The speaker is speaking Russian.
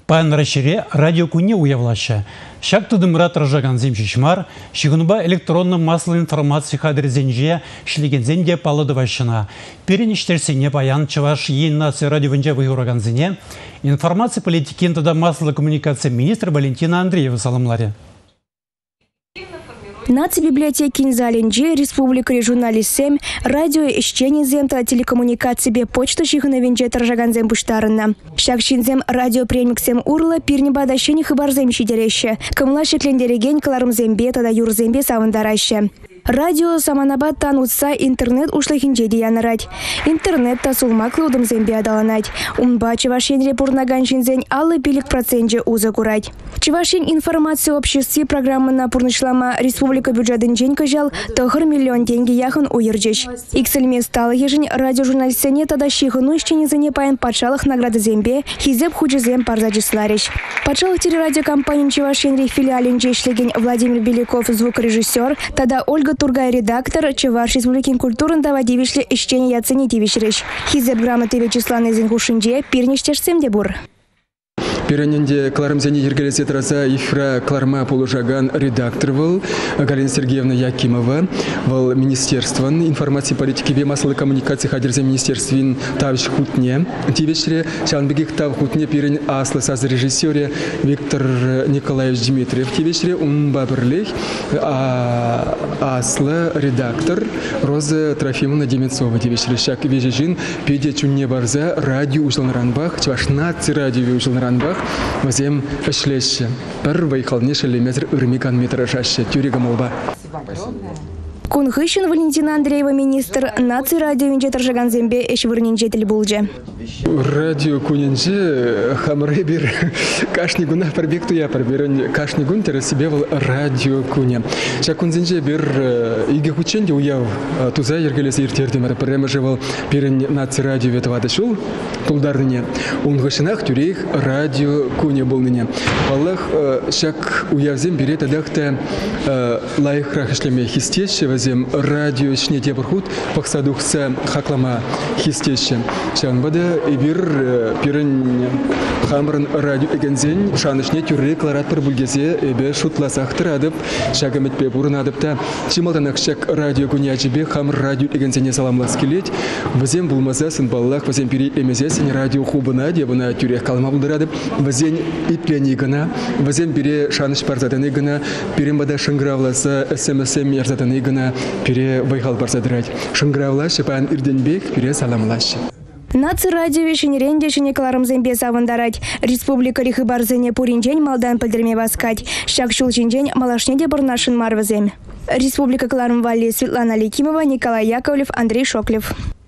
Пан расшире радио куне уявлаща. Шак тудымрат ражаган земчичмар, шигунба электронно массовой информации хадрезенже, шлигензенде палудоващина. Переништерсене баян чаваш ен нации радиовенже выгураганзене. Информация политики интада массовой коммуникации министра Валентина Андреева саламларе. Наци библиотеки Инзаленджи, Республика журналистсем, радио ищенизем, телекоммуникации бе почта шихановенже торжаганзем буштарына. Шакшинзем радио премиксем урла пирнеба дащени хабарзем шидереше. Камлаши клендереген калармзембе тада юрзембе савандараще. Радио саманабат танутса интернет ушлахинже диянарать. Интернет тасулмаклы удымзембе адаланать. Унба чевашенре пурнаганшинзен аллы пилик процентже уза курать. Чевашин информация обществе программы на пурнышлама Республика бюджетен день кажал, тохар миллион деньги яхан уерджеш. Иксельме стало ежень радиожурналистене тада шихану ищене занепаем пачалах награды зембе, хизеп худжезем парзаджисларищ. Пачалах телерадиокомпании Чевашенре филиаленже шлеген Владимир Беляков, звукорежиссер, тада Ольга Тургай, редактор, Чеваш Республикин культурын давадивишле ищене яцени дивишрещ. Хизеп грамоты Вячеславный зенхушинже пирништешсем дебур. Пираненде кларымзене ергелесе траса ифра кларма полужаган редактор был Галина Сергеевна Якимова, был министерствон информации политики и массовой коммуникации хадерзе министерствин тавич хутне. Тивечре шанбегик тав хутне пирен асла саз режиссере Виктор Николаевич Дмитриев. Тивечре бабрлех асла редактор Роза Трофимовна Демецова. Тивечре шак вежежин педе чунне барза радио ужил на ранбах, чвашнаци радио ужил на ранбах. Возем эшлеще. Первый холнейший метр урмикан метражаще. Тюрига молба. Кунхыщин Валентина Андреева, министр нации радиовенже торжаганзембе эшвырнинже тельбулже. Радио кунинже хамребир кашнигуна пробекту я пробирен кашнигун тересибевал радио куня. Шакунзенже бир иге хученде уяв туза ергелесе иртердемер премежевал пирен нации радио ветвадышул тулдарныне. Унгышинах тюрих радио куня болныне. Аллах шак уявзем берет адахта лайхрах шлеме хистеше возем радио шнете бурхут пахсадухса хаклама хистеше. Шанбада Ибир пирен хамран радио эгензен шанышне тюрре кларат пер бульгезе эбе шутласах тырадып шагамет пе бурын адыпта чималданак шак радио кунячебе хамр радио эгензене саламлас келет вазем булмаза сын баллах вазем пири эмезесен радио хубына дебына тюрре калма булдырадып вазен иплени гына вазем пире шаныш парзаданы гына пирембада шыңгравласа смсм ярзаданы гына пире вайхал парзадырать шыңгравлаш пан ирденбек пире саламлаш. Наци радио вешенеренде шенекаларымзембе савандарать. Республика рихыбарзене пуринжень малдан пылдерме баскать. Шакшул жинжень малашнеде бурнашин марвазем. Республика Клармвали Светлана Ликимова, Николай Яковлев, Андрей Шоклев.